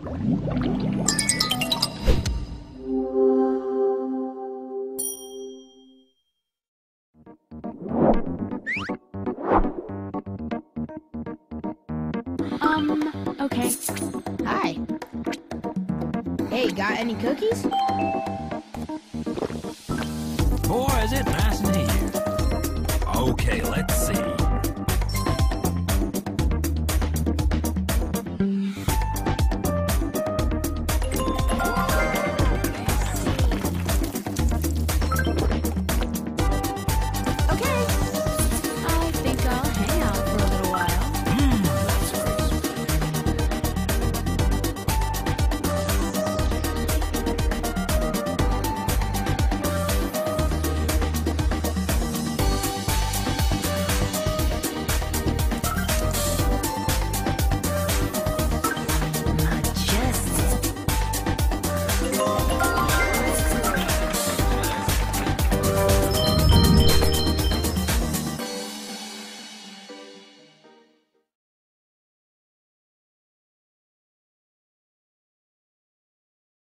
Okay. Hi. Hey, got any cookies? Boy, is it nice in here. Okay, let's see.